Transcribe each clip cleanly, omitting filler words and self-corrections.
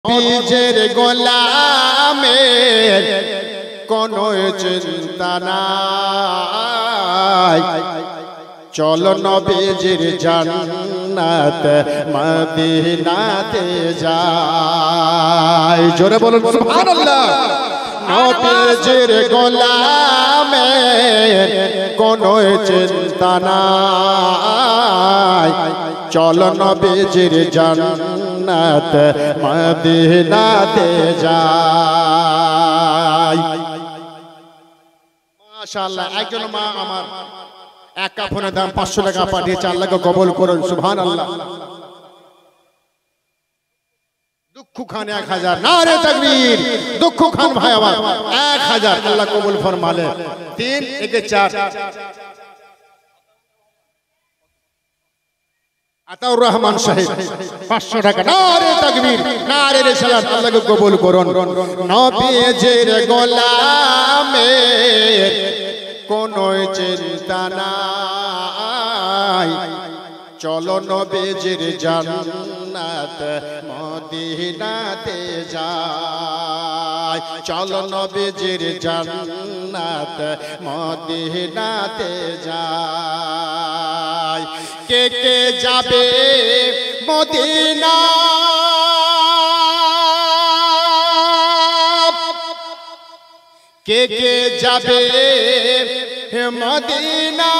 বীজের গোলামের কোনো চিন্তা নাই, চলো নবীজির জান্নাত মদিনাতে যাই। জোরে বলুন সুবহানাল্লাহ। নবীজির গোলামের কোনো চিন্তা নাই, চলো নবীজির জান্নাত মদিনাতে যাই। মাশাআল্লাহ, একজন মা আমার এক কাফনের দাম 500 টাকা পাঠিয়েছে, আল্লাহকে কবুল করুন সুবহানাল্লাহ। দুঃখু খান 1000, নারে তাকবীর। দুঃখু খান ভাই আমার 1000, আল্লাহ কবুল ফরমালে। 3 1 4 আতাউর রহমান সাহেব 500 টাকা, নারে তাকবীর, নারে রিসালাত, আল্লাহকে কবুল করুন। নবীজির গোলামের কোনো চিন্তা নাই, চলো নবীজির জান্নাত মদিনাতে যাই। চলো নবীজির জান্নাত মদিনাতে যাই। কে কে যাবে মদিনা, কে কে যাবে মদিনা,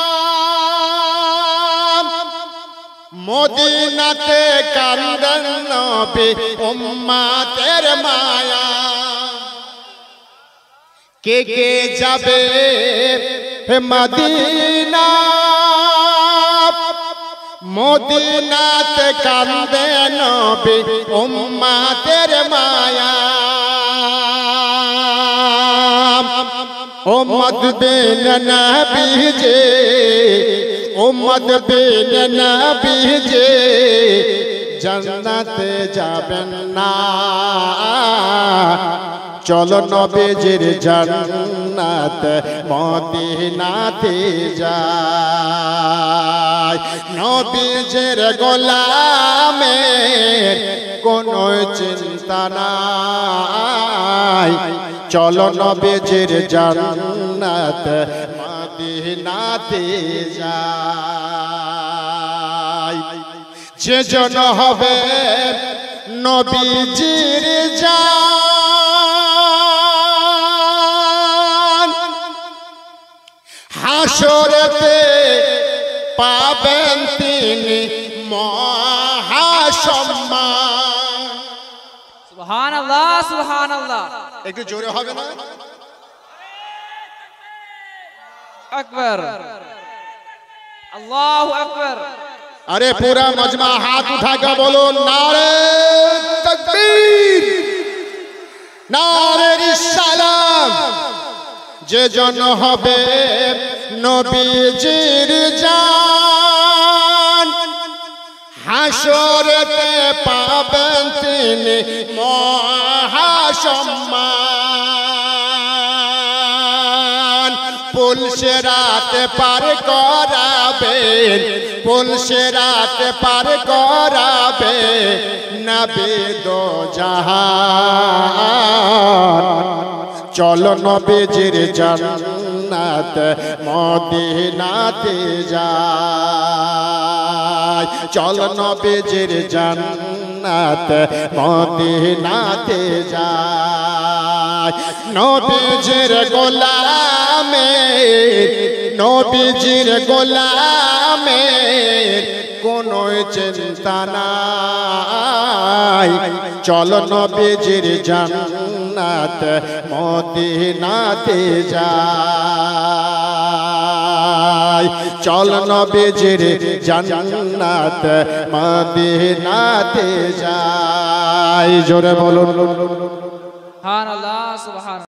মদিনাতে কান্দেন নবী উম্মতের মায়া। কে কে যাবে মদিনা, মদিনাতে কান্দেন নবী উম্মতের মায়া। উম্মত বিন নবীজি, উম্মত বিন নবীজি জান্নাতে যাবেন না, চলো নবীজির জান্নাত মদিনাতে যাই। নবীজির গোলামের কোনো চিন্তা নাই, চলো নবীজির জান্নাত মদিনাতে যাই। যে জন হবে নবীজির জান, হাসরেতে পাবেন তিনি মহাসম্মান। সুবহানাল্লাহ, সুবহানাল্লাহ। একটু জোরে হবে না? আকবার, আল্লাহু আকবার। अरे पूरा मजमा हाथ उठाकर बोलो नारे तकबीर, नारे रिसालात। जे जन होबे नबीजिर जान, हाशरेते पाबेन तिनि महासम्मान। पुलसिरात पार कराबेन, पुलसिरात पार कराबे नबी दो जहान। चलो नबीजिर জান্নাত মদিনাতে যাই। চলো নবীজির জান্নাত মদিনাতে যাই। নবীজির গোলামের, নবীজির গোলামের কোনো চিন্তা নাই, চলো নবীজির জান্নাত মদিনাতে যাই। চলো নবীজির জান্নাত মদিনাতে যাই। জোরে বলুন সুবহানাল্লাহ, সুবহানাল্লাহ।